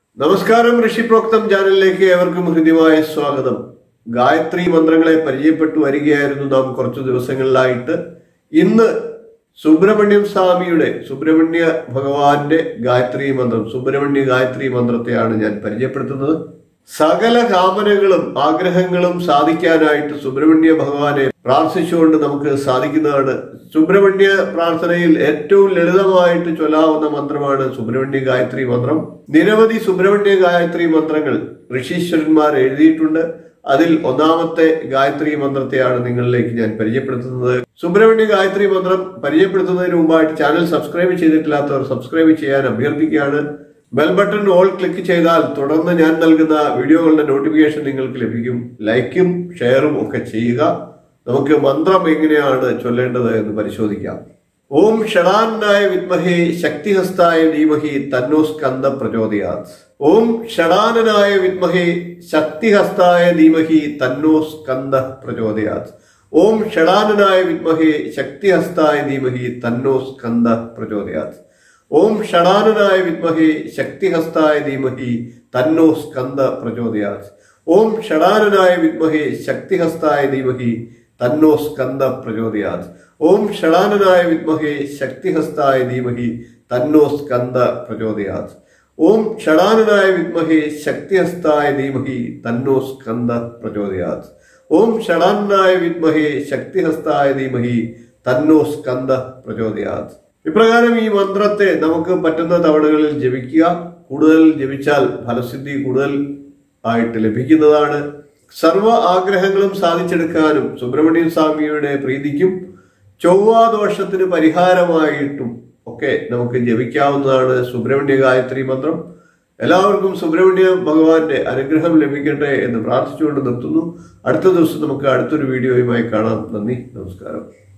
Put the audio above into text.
നമസ്കാരം ഋഷിപ്രോക്തം ചാനലിലേക്ക് ഏവർക്കും ഹൃദ്യമായ സ്വാഗതം. ഗായത്രി മന്ത്രങ്ങളെ പരിചയപ്പെട്ടു വരികയായിരുന്നു നാം കുറച്ചു ദിവസങ്ങളിലായിട്ട്. ഇന്ന് സുബ്രഹ്മണ്യം സ്വാമിയുടെ സുബ്രഹ്മണ്യ ഭഗവാന്റെ ഗായത്രി മന്ത്രം, സുബ്രഹ്മണ്യ ഗായത്രി മന്ത്രത്തെയാണ് ഞാൻ പരിചയപ്പെടുത്തുന്നത്. സകല കാമനകളും ആഗ്രഹങ്ങളും സാധിക്കാനായിട്ട് സുബ്രഹ്മണ്യ ഭഗവാനെ പ്രാർത്ഥിച്ചുകൊണ്ട് നമുക്ക് സാധിക്കുന്നതാണ്. സുബ്രഹ്മണ്യ പ്രാർത്ഥനയിൽ ഏറ്റവും ലളിതമായിട്ട് ചൊല്ലാവുന്ന മന്ത്രമാണ് സുബ്രഹ്മണ്യ ഗായത്രി മന്ത്രം. നിരവധി സുബ്രഹ്മണ്യ ഗായത്രി മന്ത്രങ്ങൾ ഋഷീശ്വരന്മാർ എഴുതിയിട്ടുണ്ട്. അതിൽ ഒന്നാമത്തെ ഗായത്രി മന്ത്രത്തെയാണ് നിങ്ങളിലേക്ക് ഞാൻ പരിചയപ്പെടുത്തുന്നത്. സുബ്രഹ്മണ്യ ഗായത്രി മന്ത്രം പരിചയപ്പെടുത്തുന്നതിന് മുമ്പായിട്ട് ചാനൽ സബ്സ്ക്രൈബ് ചെയ്തിട്ടില്ലാത്തവർ സബ്സ്ക്രൈബ് ചെയ്യാൻ അഭ്യർത്ഥിക്കുകയാണ്. ബെൽ ബട്ടൺ ഓൾ ക്ലിക്ക് ചെയ്താൽ തുടർന്ന് ഞാൻ നൽകുന്ന വീഡിയോകളുടെ നോട്ടിഫിക്കേഷൻ നിങ്ങൾക്ക് ലഭിക്കും. ലൈക്കും ഷെയറും ഒക്കെ ചെയ്യുക. നമുക്ക് മന്ത്രം എങ്ങനെയാണ് ചൊല്ലേണ്ടത് എന്ന് പരിശോധിക്കാം. ഓം ഷടാനനായ വിദ്മഹേ ശക്തിഹസ്തായ ധീമഹി തന്നോ സ്കന്ദ പ്രചോദയാത്. ഓം ഷടാനനായ വിദ്മഹേ ശക്തിഹസ്തായ ധീമഹി തന്നോ സ്കന്ദ പ്രചോദയാത്. ഓം ഷടാനനായ വിദ്മഹേ ശക്തിഹസ്തായ ധീമഹി തന്നോ സ്കന്ദ പ്രചോദയാത്. ഓം ഷടാനനായ വിദ്മഹേ ശക്തിഹസ്തായ ധീമഹി തന്നോ സ്കന്ദ പ്രചോദയാത്. ഓം ഷടാനനായ വിദ്മഹേ ശക്തിഹസ്തായ ധീമഹി തന്നോ സ്കന്ദ പ്രചോദയാത്. ഓം ഷടാനനായ വിദ്മഹേ ശക്തിഹസ്തായ ധീമഹി തന്നോ സ്കന്ദ പ്രചോദയാത്. ഓം ഷടാനനായ വിദ്മഹേ ശക്തിഹസ്തായ ധീമഹി തന്നോ സ്കന്ദ പ്രചോദയാത്. ഓം ഷടാനനായ വിദ്മഹേ ശക്തിഹസ്തായ ധീമഹി തന്നോ സ്കന്ദ പ്രചോദയാത്. ഇപ്രകാരം ഈ മന്ത്രത്തെ നമുക്ക് പറ്റുന്ന തവണകളിൽ ജപിക്കുക. കൂടുതൽ ജപിച്ചാൽ ഫലസിദ്ധി കൂടുതൽ ആയിട്ട് ലഭിക്കുന്നതാണ്. സർവ ആഗ്രഹങ്ങളും സാധിച്ചെടുക്കാനും സുബ്രഹ്മണ്യ സ്വാമിയുടെ പ്രീതിക്കും ചൊവ്വാദോഷത്തിന് പരിഹാരമായിട്ടും ഒക്കെ നമുക്ക് ജപിക്കാവുന്നതാണ് സുബ്രഹ്മണ്യ ഗായത്രി മന്ത്രം. എല്ലാവർക്കും സുബ്രഹ്മണ്യ ഭഗവാന്റെ അനുഗ്രഹം ലഭിക്കട്ടെ എന്ന് പ്രാർത്ഥിച്ചുകൊണ്ട് നിർത്തുന്നു. അടുത്ത ദിവസം നമുക്ക് അടുത്തൊരു വീഡിയോയുമായി കാണാം. നന്ദി, നമസ്കാരം.